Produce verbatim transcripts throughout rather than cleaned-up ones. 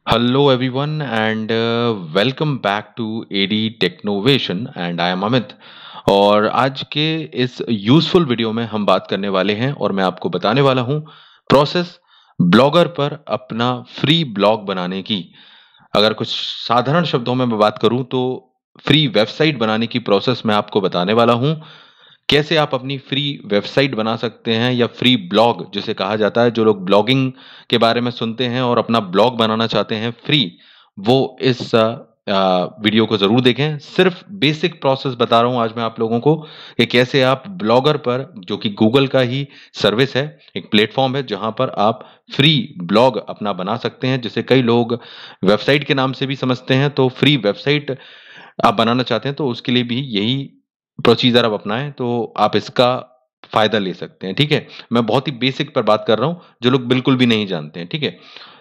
Hello everyone and uh, welcome back to A D Technovation and I am Amit। और आज के इस useful video में हम बात करने वाले हैं और मैं आपको बताने वाला हूँ प्रोसेस ब्लॉगर पर अपना फ्री ब्लॉग बनाने की। अगर कुछ साधारण शब्दों में मैं बात करूँ तो फ्री वेबसाइट बनाने की प्रोसेस मैं आपको बताने वाला हूँ। कैसे आप अपनी फ्री वेबसाइट बना सकते हैं या फ्री ब्लॉग जिसे कहा जाता है, जो लोग ब्लॉगिंग के बारे में सुनते हैं और अपना ब्लॉग बनाना चाहते हैं फ्री, वो इस अ, अ, वीडियो को ज़रूर देखें। सिर्फ बेसिक प्रोसेस बता रहा हूँ आज मैं आप लोगों को कि कैसे आप ब्लॉगर पर, जो कि गूगल का ही सर्विस है, एक प्लेटफॉर्म है जहाँ पर आप फ्री ब्लॉग अपना बना सकते हैं, जिसे कई लोग वेबसाइट के नाम से भी समझते हैं। तो फ्री वेबसाइट आप बनाना चाहते हैं तो उसके लिए भी यही प्रोसीजर आप अपनाएं तो आप इसका फायदा ले सकते हैं। ठीक है, मैं बहुत ही बेसिक पर बात कर रहा हूँ जो लोग बिल्कुल भी नहीं जानते हैं। ठीक है,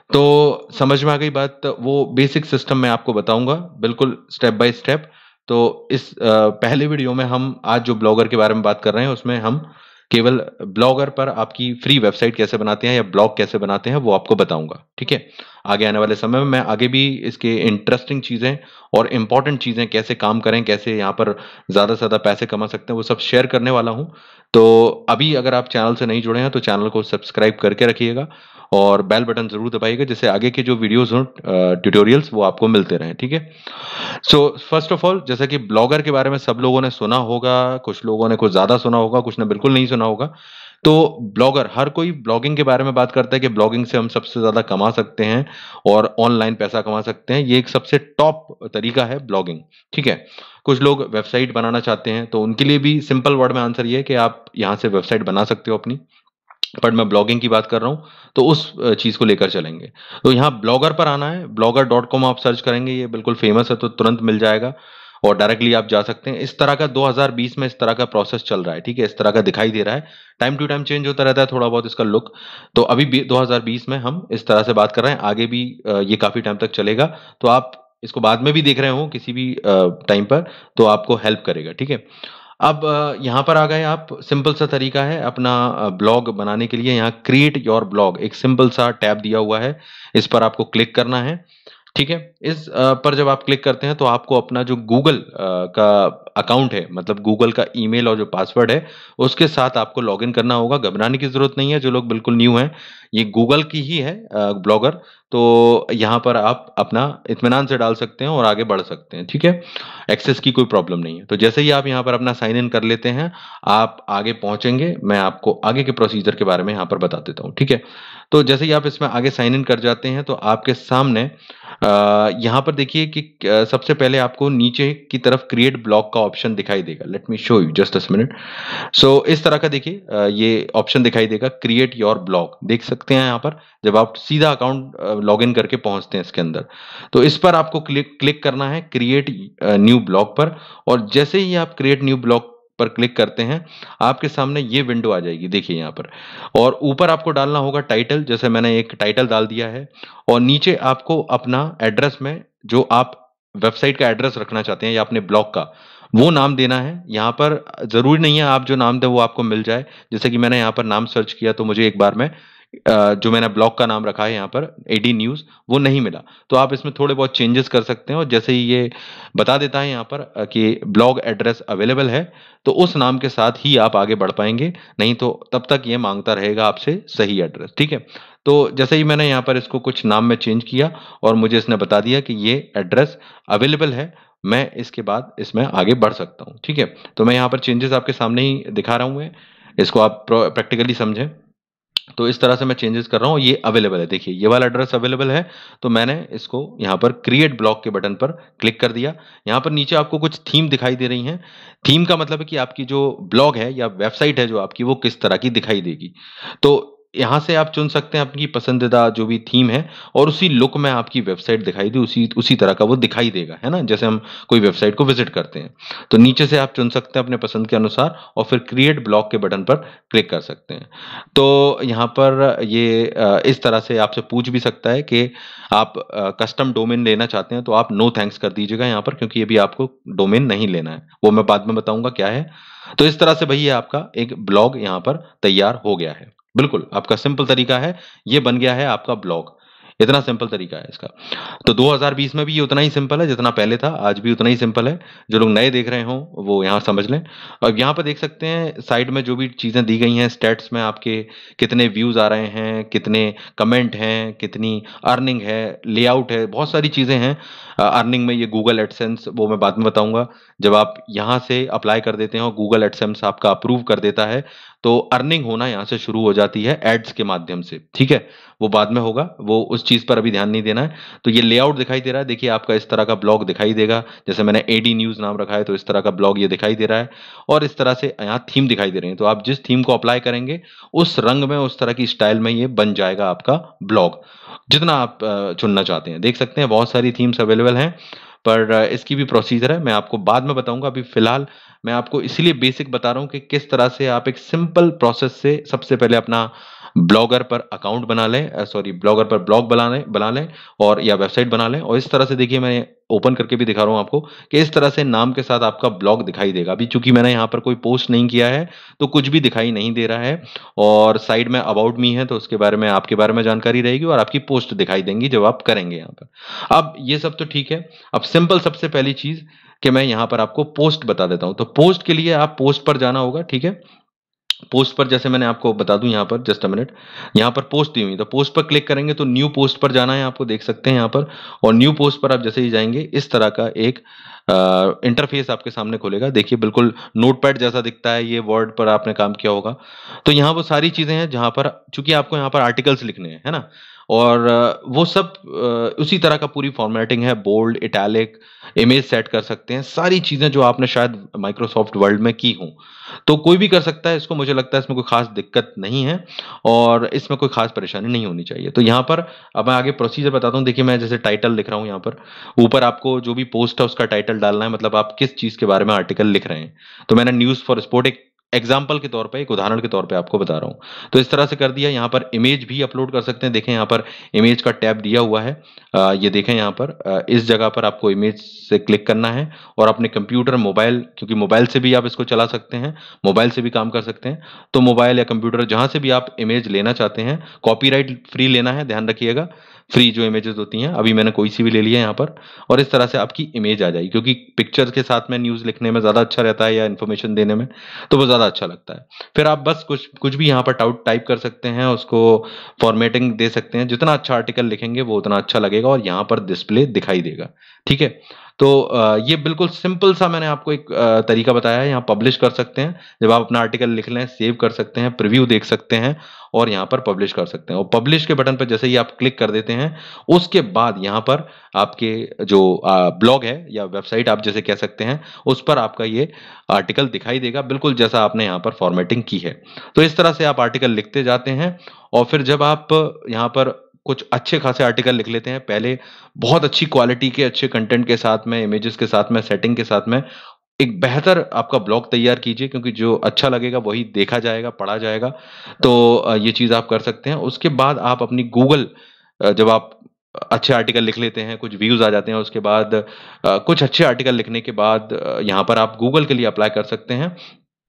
तो समझ में आ गई बात। वो बेसिक सिस्टम मैं आपको बताऊंगा बिल्कुल स्टेप बाय स्टेप। तो इस अ, पहले वीडियो में हम आज जो ब्लॉगर के बारे में बात कर रहे हैं उसमें हम केवल ब्लॉगर पर आपकी फ्री वेबसाइट कैसे बनाते हैं या ब्लॉग कैसे बनाते हैं वो आपको बताऊंगा। ठीक है, आगे आने वाले समय में मैं आगे भी इसके इंटरेस्टिंग चीज़ें और इम्पोर्टेंट चीज़ें कैसे काम करें, कैसे यहाँ पर ज़्यादा से ज़्यादा पैसे कमा सकते हैं, वो सब शेयर करने वाला हूँ। तो अभी अगर आप चैनल से नहीं जुड़े हैं तो चैनल को सब्सक्राइब करके रखिएगा और बेल बटन ज़रूर दबाइएगा, जिससे आगे के जो वीडियोज़ हों, ट्यूटोरियल्स, वो आपको मिलते रहें। ठीक है, सो फर्स्ट ऑफ ऑल, जैसा कि ब्लॉगर के बारे में सब लोगों ने सुना होगा, कुछ लोगों ने कुछ ज़्यादा सुना होगा, कुछ ने बिल्कुल नहीं सुना होगा। तो ब्लॉगर, हर कोई ब्लॉगिंग के बारे में बात करता है कि ब्लॉगिंग से हम सबसे ज़्यादा कमा सकते हैं और ऑनलाइन पैसा कमा सकते हैं। ये एक सबसे टॉप तरीका है ब्लॉगिंग। ठीक है, कुछ लोग वेबसाइट बनाना चाहते हैं तो उनके लिए भी सिंपल वर्ड में आंसर ये है कि आप यहाँ से वेबसाइट बना सकते हो अपनी। बट मैं ब्लॉगिंग की बात कर रहा हूँ तो उस अ, चीज़ को लेकर चलेंगे। तो यहाँ ब्लॉगर पर आना है, ब्लॉगर डॉट कॉम आप सर्च करेंगे, ये बिल्कुल फेमस है तो तुरंत मिल जाएगा और डायरेक्टली आप जा सकते हैं। इस तरह का दो हज़ार बीस में इस तरह का प्रोसेस चल रहा है। ठीक है, इस तरह का दिखाई दे रहा है। टाइम टू टाइम चेंज होता रहता है थोड़ा बहुत इसका लुक। तो अभी भी दो हज़ार बीस में हम इस तरह से बात कर रहे हैं, आगे भी अ, ये काफ़ी टाइम तक चलेगा। तो आप इसको बाद में भी देख रहे हो किसी भी टाइम पर, तो आपको हेल्प करेगा। ठीक है, अब अ, यहाँ पर आ गए आप। सिंपल सा तरीका है अपना अ, ब्लॉग बनाने के लिए। यहाँ क्रिएट योर ब्लॉग एक सिंपल सा टैब दिया हुआ है, इस पर आपको क्लिक करना है। ठीक है, इस अ, पर जब आप क्लिक करते हैं तो आपको अपना जो गूगल अ, का अकाउंट है, मतलब गूगल का ईमेल और जो पासवर्ड है, उसके साथ आपको लॉगिन करना होगा। घबराने की ज़रूरत नहीं है, जो लोग बिल्कुल न्यू हैं, ये गूगल की ही है अ, ब्लॉगर। तो यहाँ पर आप अपना इत्मीनान से डाल सकते हैं और आगे बढ़ सकते हैं। ठीक है, एक्सेस की कोई प्रॉब्लम नहीं है। तो जैसे ही आप यहाँ पर अपना साइन इन कर लेते हैं, आप आगे पहुँचेंगे। मैं आपको आगे के प्रोसीजर के बारे में यहाँ पर बता देता हूँ। ठीक है, तो जैसे ही आप इसमें आगे साइन इन कर जाते हैं तो आपके सामने अ, यहाँ पर देखिए कि अ, सबसे पहले आपको नीचे की तरफ क्रिएट ब्लॉग का ऑप्शन दिखाई देगा। Let me show you just a minute. So इस तरह का देखिए अ, ये ऑप्शन दिखाई देगा, क्रिएट योर ब्लॉग, देख सकते हैं यहाँ पर। जब आप सीधा अकाउंट लॉग इन करके पहुंचते हैं इसके अंदर, तो इस पर आपको क्लिक क्लिक करना है क्रिएट न्यू ब्लॉग पर। और जैसे ही आप क्रिएट न्यू ब्लॉग पर क्लिक करते हैं, आपके सामने ये विंडो आ जाएगी, देखिए यहाँ पर। और ऊपर आपको डालना होगा टाइटल, जैसे मैंने एक टाइटल डाल दिया है। और नीचे आपको अपना एड्रेस में, जो आप वेबसाइट का एड्रेस रखना चाहते हैं या अपने ब्लॉग का, वो नाम देना है। यहाँ पर ज़रूरी नहीं है आप जो नाम दें वो आपको मिल जाए। जैसे कि मैंने यहाँ पर नाम सर्च किया तो मुझे एक बार में अ, जो मैंने ब्लॉग का नाम रखा है यहाँ पर एडी न्यूज़, वो नहीं मिला। तो आप इसमें थोड़े बहुत चेंजेस कर सकते हैं और जैसे ही ये बता देता है यहाँ पर अ, कि ब्लॉग एड्रेस अवेलेबल है, तो उस नाम के साथ ही आप आगे बढ़ पाएंगे। नहीं तो तब तक ये मांगता रहेगा आपसे सही एड्रेस। ठीक है, तो जैसे ही मैंने यहाँ पर इसको कुछ नाम में चेंज किया और मुझे इसने बता दिया कि ये एड्रेस अवेलेबल है, मैं इसके बाद इसमें आगे बढ़ सकता हूँ। ठीक है, तो मैं यहाँ पर चेंजेस आपके सामने ही दिखा रहा हूँ मैं, इसको आप प्रैक्टिकली समझें। तो इस तरह से मैं चेंजेस कर रहा हूँ, ये अवेलेबल है, देखिए ये वाला एड्रेस अवेलेबल है। तो मैंने इसको यहाँ पर क्रिएट ब्लॉग के बटन पर क्लिक कर दिया। यहाँ पर नीचे आपको कुछ थीम दिखाई दे रही हैं। थीम का मतलब है कि आपकी जो ब्लॉग है या वेबसाइट है जो आपकी, वो किस तरह की दिखाई देगी। तो यहाँ से आप चुन सकते हैं अपनी पसंदीदा जो भी थीम है और उसी लुक में आपकी वेबसाइट दिखाई दे, उसी उसी तरह का वो दिखाई देगा, है ना, जैसे हम कोई वेबसाइट को विजिट करते हैं। तो नीचे से आप चुन सकते हैं अपने पसंद के अनुसार और फिर क्रिएट ब्लॉग के बटन पर क्लिक कर सकते हैं। तो यहाँ पर ये अ, इस तरह से आपसे पूछ भी सकता है कि आप अ, कस्टम डोमेन लेना चाहते हैं, तो आप नो थैंक्स कर दीजिएगा यहाँ पर, क्योंकि अभी आपको डोमेन नहीं लेना है, वो मैं बाद में बताऊंगा क्या है। तो इस तरह से भैया आपका एक ब्लॉग यहाँ पर तैयार हो गया है। बिल्कुल आपका सिंपल तरीका है, ये बन गया है आपका ब्लॉग। इतना सिंपल तरीका है इसका। तो दो हज़ार बीस में भी ये उतना ही सिंपल है जितना पहले था, आज भी उतना ही सिंपल है। जो लोग नए देख रहे हों वो यहाँ समझ लें। अब यहाँ पर देख सकते हैं साइड में जो भी चीज़ें दी गई हैं स्टैट्स में, आपके कितने व्यूज़ आ रहे हैं, कितने कमेंट हैं, कितनी अर्निंग है, लेआउट है, बहुत सारी चीज़ें हैं। अर्निंग में ये गूगल एडसेंस वो मैं बाद में बताऊंगा। जब आप यहाँ से अप्लाई कर देते हैं और गूगल एडसेंस आपका अप्रूव कर देता है तो अर्निंग होना यहाँ से शुरू हो जाती है एड्स के माध्यम से, ठीक है। वो बाद में होगा, वो उस चीज़ पर अभी ध्यान नहीं देना है। तो ये लेआउट दिखाई दे रहा है, देखिए आपका इस तरह का ब्लॉग दिखाई देगा। जैसे मैंने एडी न्यूज़ नाम रखा है तो इस तरह का ब्लॉग ये दिखाई दे रहा है, और इस तरह से यहाँ थीम दिखाई दे रही है। तो आप जिस थीम को अप्लाई करेंगे उस रंग में, उस तरह की स्टाइल में ये बन जाएगा आपका ब्लॉग, जितना आप अ, चुनना चाहते हैं। देख सकते हैं बहुत सारी थीम्स अवेलेबल हैं, पर अ, इसकी भी प्रोसीजर है, मैं आपको बाद में बताऊंगा। अभी फिलहाल मैं आपको इसलिए बेसिक बता रहा हूँ कि किस तरह से आप एक सिंपल प्रोसेस से सबसे पहले अपना ब्लॉगर पर अकाउंट बना लें, सॉरी ब्लॉगर पर ब्लॉग बना लें बना लें और या वेबसाइट बना लें। और इस तरह से देखिए मैं ओपन करके भी दिखा रहा हूँ आपको कि इस तरह से नाम के साथ आपका ब्लॉग दिखाई देगा। अभी चूंकि मैंने यहाँ पर कोई पोस्ट नहीं किया है तो कुछ भी दिखाई नहीं दे रहा है, और साइड में अबाउट मी है तो उसके बारे में, आपके बारे में जानकारी रहेगी, और आपकी पोस्ट दिखाई देंगी जब आप करेंगे यहाँ पर। अब ये सब तो ठीक है। अब सिंपल सबसे पहली चीज कि मैं यहाँ पर आपको पोस्ट बता देता हूँ। तो पोस्ट के लिए आप पोस्ट पर जाना होगा, ठीक है। पोस्ट पर जैसे मैंने आपको बता दूं, यहाँ पर जस्ट अ मिनट, यहाँ पर पोस्ट दी हुई, तो पोस्ट पर क्लिक करेंगे तो न्यू पोस्ट पर जाना है आपको, देख सकते हैं यहाँ पर। और न्यू पोस्ट पर आप जैसे ही जाएंगे इस तरह का एक इंटरफेस आपके सामने खुलेगा। देखिए बिल्कुल नोटपैड जैसा दिखता है, ये वर्ड पर आपने काम किया होगा। तो यहाँ वो सारी चीजें हैं जहाँ पर, चूंकि आपको यहाँ पर आर्टिकल्स लिखने हैं, है ना, और अ, वो सब अ, उसी तरह का पूरी फॉर्मेटिंग है, बोल्ड, इटैलिक, इमेज सेट कर सकते हैं, सारी चीजें जो आपने शायद माइक्रोसॉफ्ट वर्ड में की हों। तो कोई भी कर सकता है इसको, मुझे लगता है इसमें कोई खास दिक्कत नहीं है और इसमें कोई खास परेशानी नहीं होनी चाहिए। तो यहाँ पर अब मैं आगे प्रोसीजर बताता हूँ। देखिए मैं जैसे टाइटल लिख रहा हूँ यहाँ पर, ऊपर आपको जो भी पोस्ट है उसका टाइटल डालना है, मतलब आप किस चीज़ के बारे में आर्टिकल लिख रहे हैं। तो मैंने न्यूज़ फॉर स्पोर्ट, एक एग्जाम्पल के तौर पे, एक उदाहरण के तौर पे आपको बता रहा हूँ। तो इस तरह से कर दिया। यहाँ पर इमेज भी अपलोड कर सकते हैं, देखें यहाँ पर इमेज का टैब दिया हुआ है। अ, ये देखें यहाँ पर अ, इस जगह पर आपको इमेज से क्लिक करना है और अपने कंप्यूटर, मोबाइल, क्योंकि मोबाइल से भी आप इसको चला सकते हैं, मोबाइल से भी काम कर सकते हैं। तो मोबाइल या कंप्यूटर जहां से भी आप इमेज लेना चाहते हैं, कॉपीराइट फ्री लेना है, ध्यान रखिएगा। फ्री जो इमेजेस होती हैं, अभी मैंने कोई सी भी ले लिया है यहाँ पर, और इस तरह से आपकी इमेज आ जाएगी, क्योंकि पिक्चर्स के साथ में न्यूज़ लिखने में ज़्यादा अच्छा रहता है या इन्फॉर्मेशन देने में, तो वो ज़्यादा अच्छा लगता है। फिर आप बस कुछ कुछ भी यहाँ पर टाउट टाइप कर सकते हैं, उसको फॉर्मेटिंग दे सकते हैं। जितना अच्छा आर्टिकल लिखेंगे वो उतना अच्छा लगेगा और यहाँ पर डिस्प्ले दिखाई देगा, ठीक है। तो अ, ये बिल्कुल सिंपल सा मैंने आपको एक अ, तरीका बताया है। यहाँ पब्लिश कर सकते हैं, जब आप अपना आर्टिकल लिख लें सेव कर सकते हैं, प्रीव्यू देख सकते हैं और यहाँ पर पब्लिश कर सकते हैं। और पब्लिश के बटन पर जैसे ही आप क्लिक कर देते हैं उसके बाद यहाँ पर आपके जो ब्लॉग है या वेबसाइट आप जैसे कह सकते हैं, उस पर आपका ये आर्टिकल दिखाई देगा, बिल्कुल जैसा आपने यहाँ पर फॉर्मेटिंग की है। तो इस तरह से आप आर्टिकल लिखते जाते हैं और फिर जब आप यहाँ पर कुछ अच्छे खासे आर्टिकल लिख लेते हैं, पहले बहुत अच्छी क्वालिटी के अच्छे कंटेंट के साथ में, इमेजेस के साथ में, सेटिंग के साथ में एक बेहतर आपका ब्लॉग तैयार कीजिए, क्योंकि जो अच्छा लगेगा वही देखा जाएगा, पढ़ा जाएगा। तो अ, ये चीज़ आप कर सकते हैं। उसके बाद आप अपनी गूगल, अ, जब आप अच्छे आर्टिकल लिख लेते हैं, कुछ व्यूज़ आ जाते हैं, उसके बाद अ, कुछ अच्छे आर्टिकल लिखने के बाद अ, यहाँ पर आप गूगल के लिए अप्लाई कर सकते हैं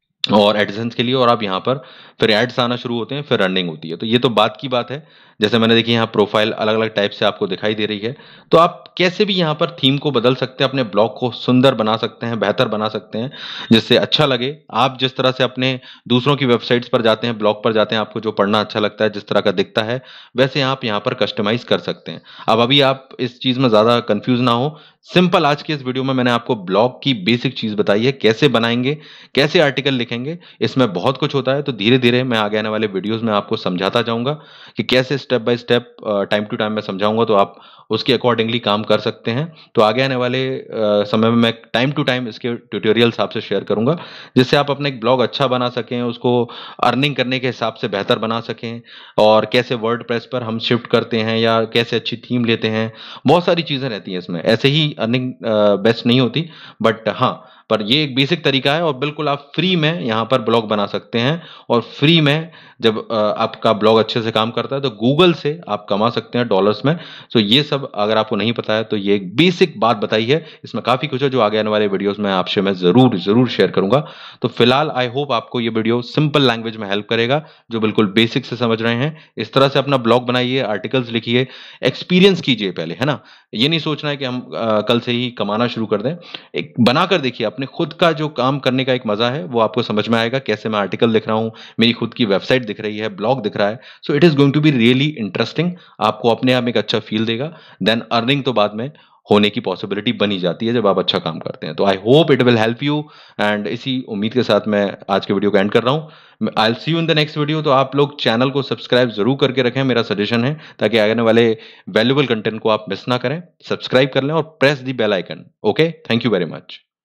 और एडसेंस के लिए, और आप यहाँ पर फिर एड्स आना शुरू होते हैं, फिर रनिंग होती है। तो ये तो बात की बात है। जैसे मैंने देखिए यहाँ प्रोफाइल अलग अलग टाइप से आपको दिखाई दे रही है, तो आप कैसे भी यहाँ पर थीम को बदल सकते हैं, अपने ब्लॉग को सुंदर बना सकते हैं, बेहतर बना सकते हैं, जिससे अच्छा लगे। आप जिस तरह से अपने दूसरों की वेबसाइट्स पर जाते हैं, ब्लॉग पर जाते हैं, आपको जो पढ़ना अच्छा लगता है, जिस तरह का दिखता है, वैसे आप यहाँ पर कस्टमाइज कर सकते हैं। अब अभी आप इस चीज़ में ज़्यादा कंफ्यूज ना हो, सिंपल आज के इस वीडियो में मैंने आपको ब्लॉग की बेसिक चीज़ बताई है, कैसे बनाएंगे, कैसे आर्टिकल लिखेंगे। इसमें बहुत कुछ होता है, तो धीरे धीरे मैं आगे आने वाले वीडियोस में आपको समझाता जाऊंगा कि कैसे step by step, time to time मैं समझाऊंगा, तो आप उसके अकॉर्डिंगली काम कर सकते हैं। तो आगे आने वाले अ, समय में मैं टाइम टू टाइम इसके ट्यूटोरियल्स आपसे शेयर करूंगा, जिससे आप अपने एक ब्लॉग अच्छा बना सकें, उसको अर्निंग करने के हिसाब से बेहतर बना सकें, और कैसे वर्डप्रेस पर हम शिफ्ट करते हैं या कैसे अच्छी थीम लेते हैं। बहुत सारी चीज़ें रहती हैं इसमें, ऐसे ही अर्निंग बेस्ट नहीं होती, बट हाँ, पर ये एक बेसिक तरीका है और बिल्कुल आप फ्री में यहाँ पर ब्लॉग बना सकते हैं। और फ्री में जब अ, आपका ब्लॉग अच्छे से काम करता है तो गूगल से आप कमा सकते हैं डॉलर्स में। तो ये सब सब अगर आपको नहीं पता है तो ये एक बेसिक बात बताई है, इसमें काफ़ी कुछ है जो आगे आने वाले वीडियोज़ में आपसे मैं ज़रूर, ज़रूर शेयर करूँगा। तो फिलहाल आई होप आपको ये वीडियो सिंपल लैंग्वेज में हेल्प करेगा, जो बिल्कुल बेसिक से समझ रहे हैं। इस तरह से अपना ब्लॉग बनाइए, आर्टिकल्स लिखिए, एक्सपीरियंस कीजिए पहले, है ना? ये नहीं सोचना है कि हम अ, कल से ही कमाना शुरू कर दें। एक बनाकर देखिए, अपने खुद का जो काम करने का एक मज़ा है, वो आपको समझ में आएगा। कैसे मैं आर्टिकल लिख रहा हूँ, मेरी खुद की वेबसाइट दिख रही है, ब्लॉग दिख रहा है। So it is going to be really interesting. आपको अपने आप में एक अच्छा फ़ील देगा। देन अर्निंग तो बाद में होने की पॉसिबिलिटी बनी जाती है जब आप अच्छा काम करते हैं। तो I hope it will help you and इसी उम्मीद के साथ मैं आज के वीडियो को एंड कर रहा हूँ। I will see you in the next video. तो आप लोग चैनल को सब्सक्राइब ज़रूर करके रखें, मेरा सजेशन है, ताकि आने वाले वैल्यूएबल कंटेंट को आप मिस ना करें। सब्सक्राइब कर लें और press the bell icon. Okay, thank you very much.